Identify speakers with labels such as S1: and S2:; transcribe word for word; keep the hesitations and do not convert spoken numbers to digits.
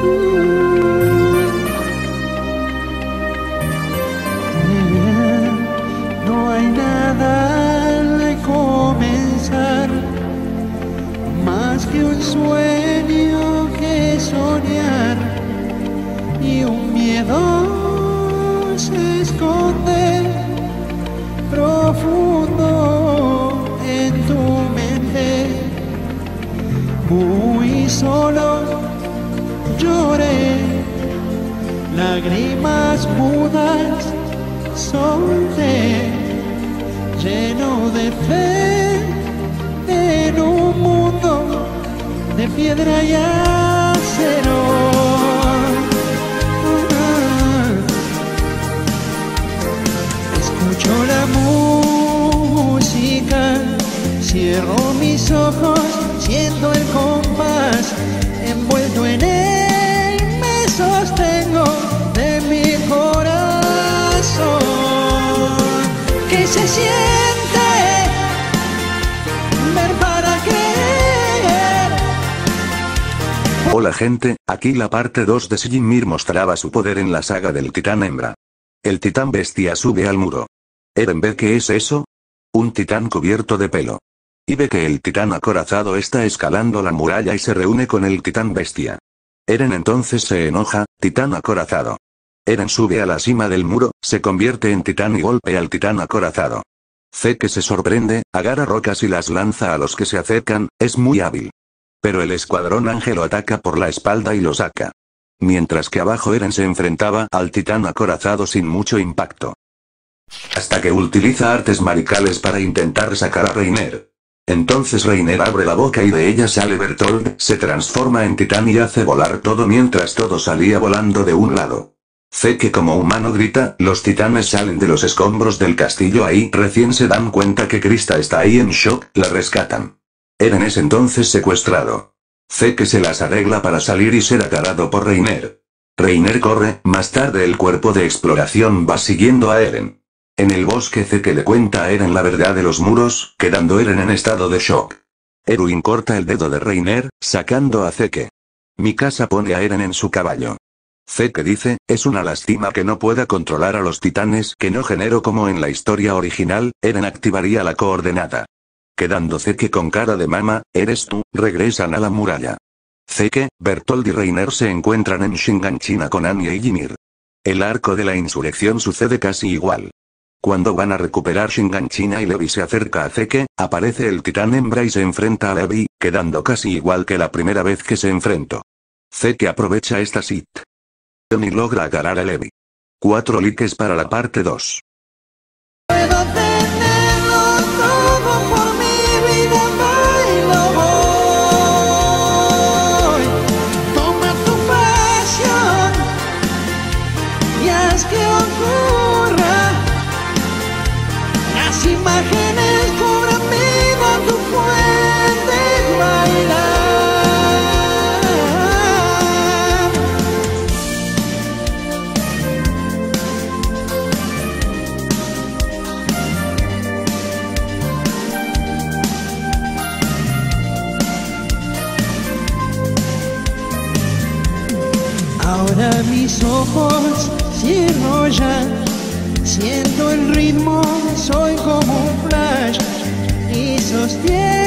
S1: No hay nada al comenzar, más que un sueño que soñar, y un miedo se esconde profundo en tu mente. Muy solo lloré, lágrimas mudas solté, lleno de fe en un mundo de piedra y acero. Escucho la música, cierro mis ojos, siento el compás, envuelto en él me sostengo de mi corazón. ¿Qué se siente ver para creer?
S2: Hola gente, aquí la parte dos de si Ymir mostraba su poder en la saga del titán hembra. El titán bestia sube al muro. Eren ve que es eso. Un titán cubierto de pelo. Y ve que el titán acorazado está escalando la muralla y se reúne con el titán bestia. Eren entonces se enoja, titán acorazado. Eren sube a la cima del muro, se convierte en titán y golpea al titán acorazado. Zeke se sorprende, agarra rocas y las lanza a los que se acercan, es muy hábil. Pero el escuadrón ángel lo ataca por la espalda y lo saca. Mientras que abajo Eren se enfrentaba al titán acorazado sin mucho impacto. Hasta que utiliza artes marciales para intentar sacar a Reiner. Entonces Reiner abre la boca y de ella sale Bertold, se transforma en titán y hace volar todo mientras todo salía volando de un lado. Zeke como humano grita, los titanes salen de los escombros del castillo ahí recién se dan cuenta que Krista está ahí en shock, la rescatan. Eren es entonces secuestrado. Zeke se las arregla para salir y ser agarrado por Reiner. Reiner corre, más tarde el cuerpo de exploración va siguiendo a Eren. En el bosque Zeke le cuenta a Eren la verdad de los muros, quedando Eren en estado de shock. Erwin corta el dedo de Reiner, sacando a Zeke. Mikasa pone a Eren en su caballo. Zeke dice, es una lástima que no pueda controlar a los titanes que no generó como en la historia original, Eren activaría la coordenada. Quedando Zeke con cara de mama, eres tú, regresan a la muralla. Zeke, Bertold y Reiner se encuentran en Shiganshina con Anya y Ymir. El arco de la insurrección sucede casi igual. Cuando van a recuperar Shiganshina y Levi se acerca a Zeke, aparece el titán hembra y se enfrenta a Levi, quedando casi igual que la primera vez que se enfrentó. Zeke aprovecha esta situación y logra agarrar a Levi. Cuatro likes para la parte dos.
S1: Puedo tenerlo todo por mi vida, bailo voy. Toma tu pasión y haz que ocurra. Las imágenes cobran vida, tú puedes bailar. Ahora mis ojos cierro ya, siento el ritmo, soy como un flash y sostiene.